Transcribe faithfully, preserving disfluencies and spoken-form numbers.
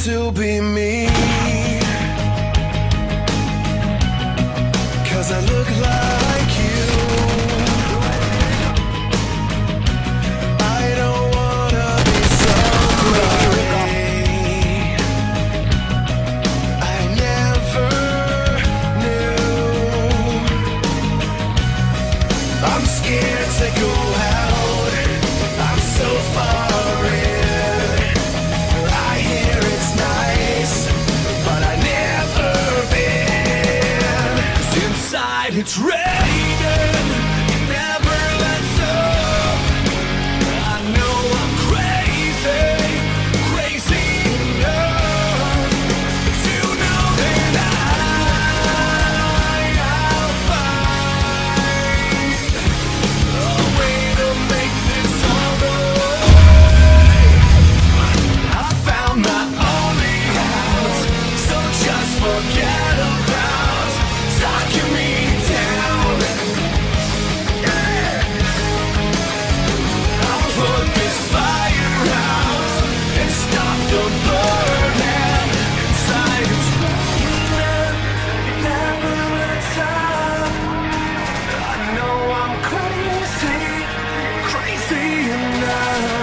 to be me, 'cause I look like you. I don't wanna be somebody I never knew. I'm scared to go out, I'm so far in. I hear it's nice, but I never been. 'Cause inside it's raining, it never lets up. I know I'm crazy, crazy enough to know that I'll find a way to make this all go away. I found my only house, so just forget about talking me down. Yeah. I'll put this fire out and stop the burning. Inside it's raining, it never lets up. I know I'm crazy, crazy enough.